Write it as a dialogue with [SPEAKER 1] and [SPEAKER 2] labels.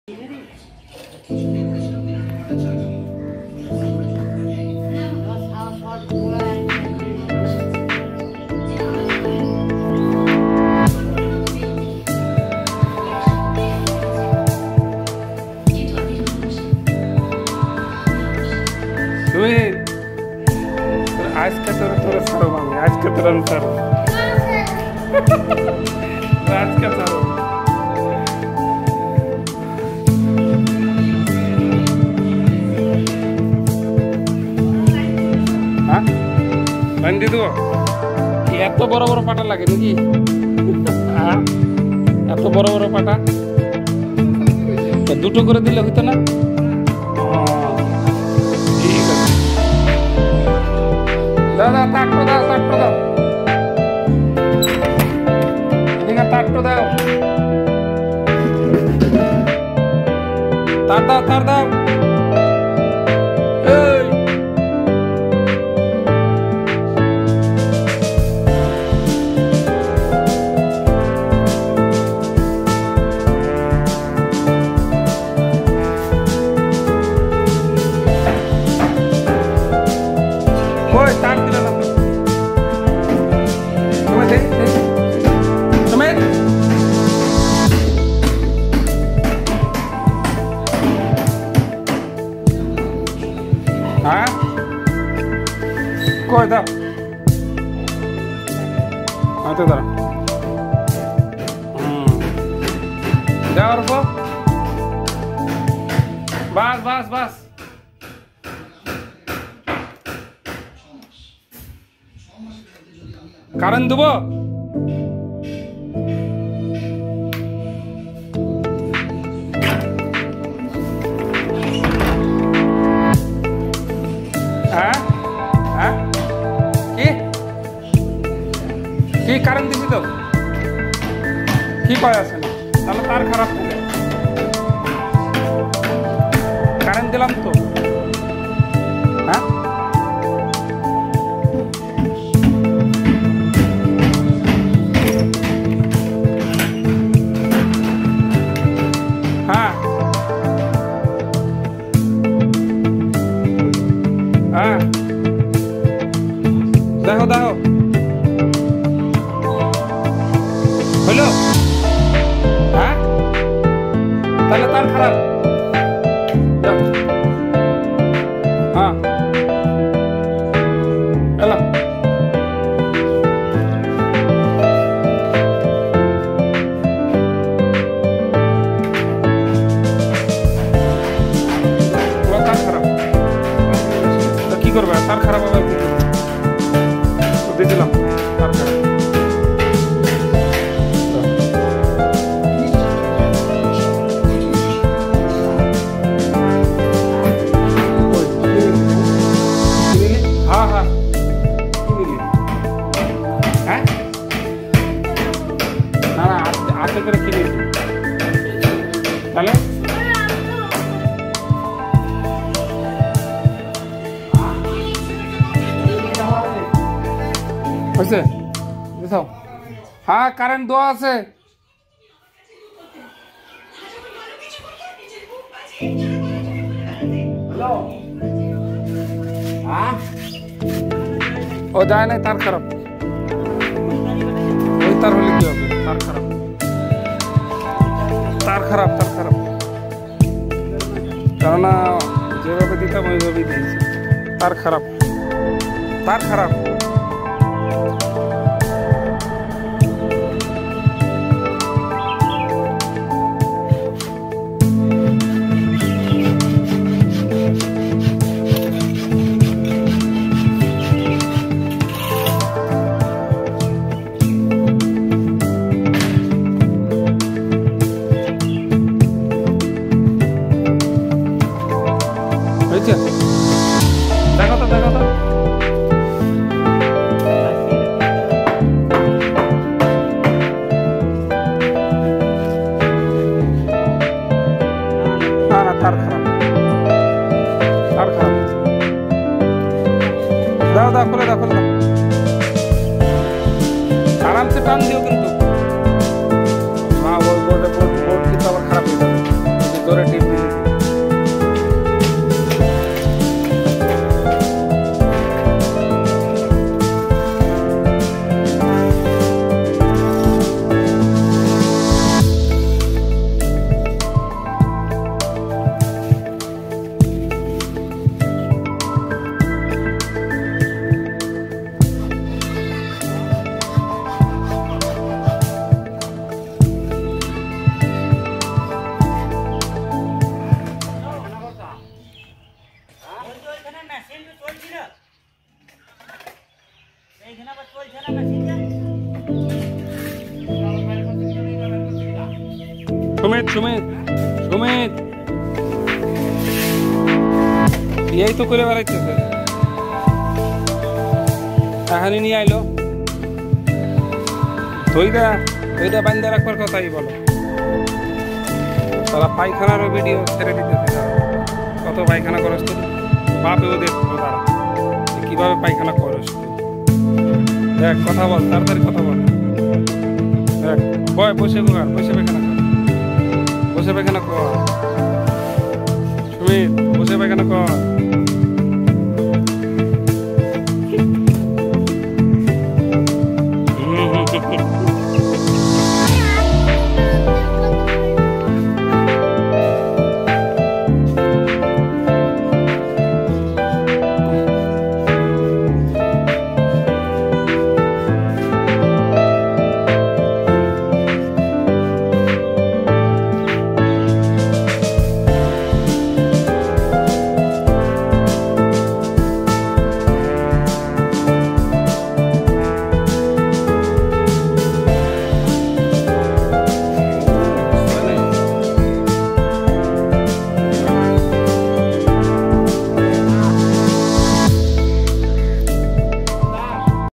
[SPEAKER 1] आज का थोड़ा सारो मांगे, आज का तुरंत सारो, आज का सारो। हाँ, बंदी दो। ये तो बड़ा पाटा लगे नहीं? हाँ, ये तो बड़ा पाटा। तो दूटो करे दिले होता ना? दादा ताटो दाओ, ताटो दाओ। इधर ताटो दाओ। तार दाओ, तार दाओ। ओए तार दिला ना। तुम्हें दे, तुम्हें। हाँ? कोई दाओ। हाँ तो दाओ। जाओ रुको। बस बस बस। कारण देव কি কারণ দিবি তো কি কয় আছে না তাহলে তার খারাপ হবে কারণ দিলাম তো হ্যাঁ हाँ हाँ देखो देखो हेलो हाँ ताले तार खराब हाँ हेलो কি করবে তার খারাপ হবে তো দিলাম তার খারাপ हाँ हाँ হ্যাঁ না না হাতে করে কিনে তাহলে कैसे दिखाओ हाँ कारण दो से हेलो हाँ ओ जाए नहीं तार खराब वही तार होली की होगी तार खराब तार खराब तार खराब karena যেভাবে দিতাম ওইভাবেই দিয়েছি তার খারাপ তার খারাপ देखो तो देखो तो ना ना तार खराब दाओ दाओ खोले दाओ आराम से टान दियो किंतु हाँ बोर्ड की तो खराब हो जाए जोरे সুমিত সুমিত এই তো করে বেড়াইতেছে এখানে নিয়ে আইলো ওইটা বান্ধা রাখবার কথাই বলো তারা পায়খানারও ভিডিও ছেড়ে দিতেছে কত পায়খানা করস তো বাপেও দেখবো তারা কিভাবে পায়খানা করস দেখ কথা বল তাড়াতাড়ি কথা বল দেখ বসে পায়খানা কর সুমিত বসে পায়খানা কর